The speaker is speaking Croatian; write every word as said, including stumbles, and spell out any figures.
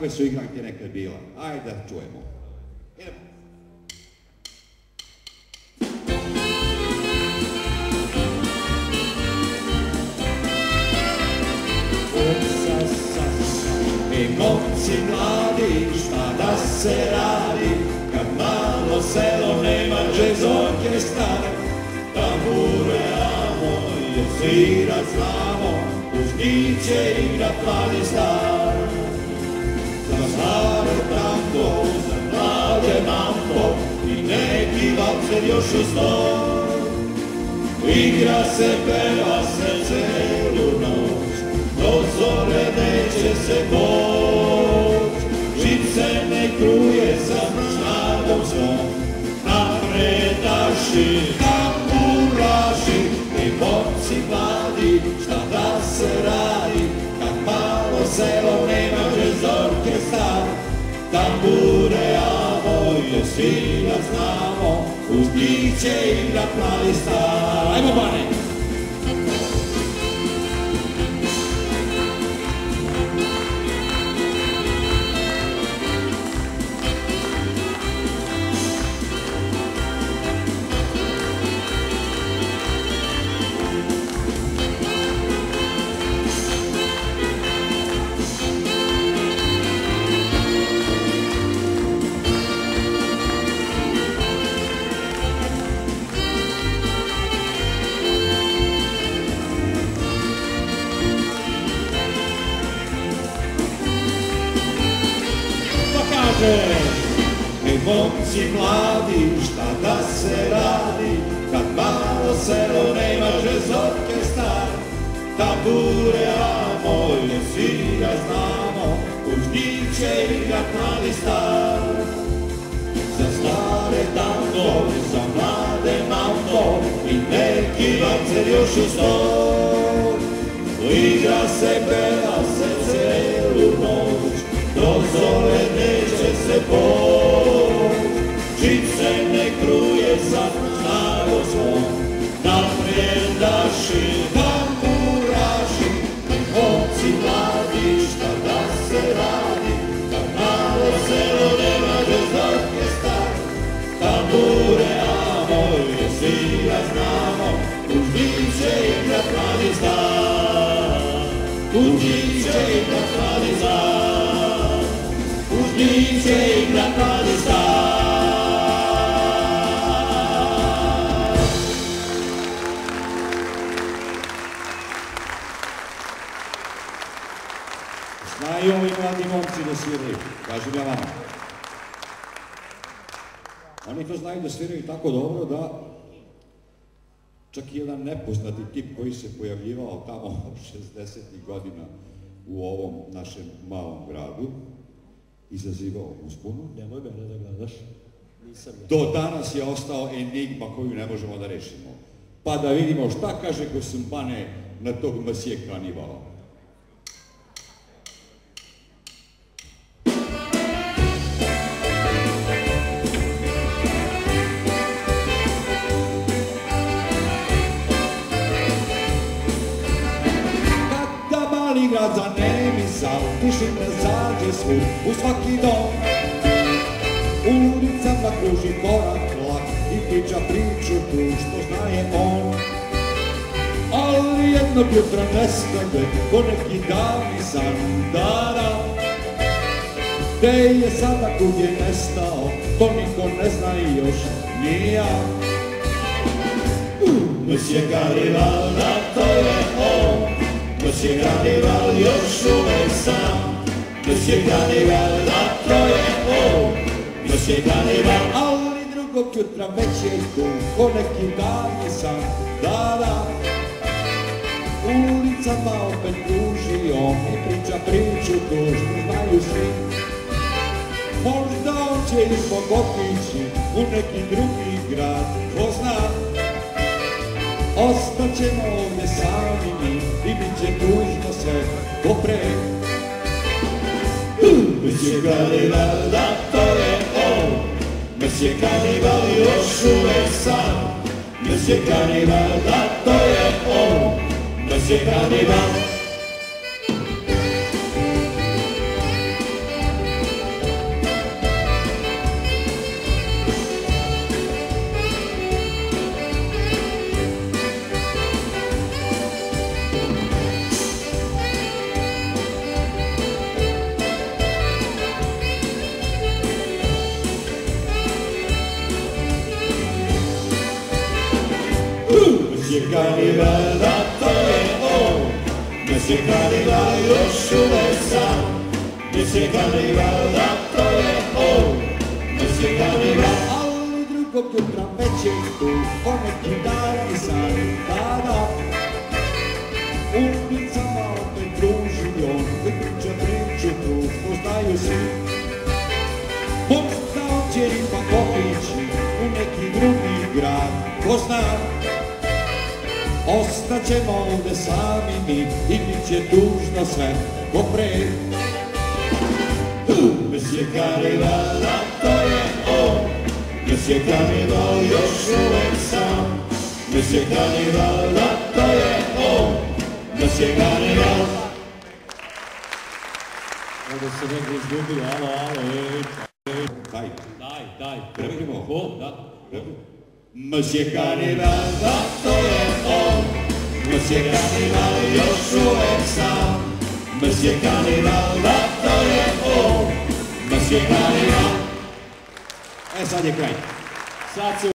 kakve su igranke nekad bila. Ajde da čujemo. Idemo. Mi momci mladi, šta da se radi, kad malo selo nema jazz orkestar, tambure amo, jer svirat znamo, uz njih će igrat mladi star. Za stare tango, za mlade mambo, i neki valcer još uz sto. Igra se, peva se celu noć, do zore neće se poć. Žice ne kruje sa snagom svom, napredaši, tamburaši i momci mladi, šta da se radi, kad malo selo nema jazz orkestar. Tambure amo, jer svi ga znamo, uz njih će igrat mladi star. Ajmo, Bane! Mi momci mladi, šta da se radi, kad malo selo nema jazz orkestar. Tambure amo, jer svi ga znamo, uz njih će igrat mladi star. Za stare tango, za mlade mambo, i neki valcer još uz sto. Igra se, peva se celu noć, do zore neće se poć. Žice ne kruje sa snagom svom, napredaši, tamburaši i momci mladi, šta da se radi, kad malo selo nema jazz orkestar. Tambure amo, jer svi ga znamo, uz njih će igrat mladi star. Uz njih će igrat mladi star. Uz njih će igrat mladi star. Znaju ovi mladi momci da sviraju, kažem ja vama. Oni to znaju da sviraju tako dobro da čak i jedan nepoznati tip koji se pojavljivao tamo šezdesetih godina u ovom našem malom gradu, izazivao uzbunu. Nemoj mene da gledaš. Nisam ja. Do danas je ostao enigma koju ne možemo da rešimo. Pa da vidimo šta kaže Kosumpane na tog Msije Kanibala. Grad zanemi sal, tišina zađe svud u svaki dom. Ulicama kruži korak lak i priča priču tu što znaje on. Ali jednog jutra nestade ko neki davni san dana. Gde je sada kud je nestao, to niko ne zna i još ni ja. Monsieur Garival, da to je on. Monsieur Garival još uvek sam. Monsieur Garival, da to je on. Monsieur Garival, ali drugog jutra već je tu, ko neki davni san, da da. Ulicama opet kruži on i priča priču tužnu, znaju svi. Možda on će ispod otići u neki drugi grad, ko zna. Ostaćemo ovdje sami mi i bit će tužno sve ko pre. Monsieur Garival, da to je on. Monsieur Garival još uvek sam. Monsieur Garival, da to je on. Monsieur Garival. Carnival, da to je on. Monsieur Carnival još uvek sam. Monsieur Carnival, da to je on. Monsieur Carnival. Ali drugog jutra već je tu, poneki dan i san, tada ulicama opet kruži on, koji priča priču tu, poznaju svi. Možda on će ipak otići u neki drugi grad, ko zna. Ostaćemo ovde sami mi i bit će tužno sve ko pre. Monsieur Carnival, da to je on. Monsieur Carnival još uvek sam. Monsieur Carnival, da to je on. Monsieur Carnival. Onda se negdje izgubi, alo, alo, ej. Daj, Daj, daj. Prebrimo. Ko? Da. Monsieur Carnival, da to je on. Monsieur Carnival još uvek sam. Monsieur Carnival, da to je on. Monsieur Carnival. E sad je kraj. Sad se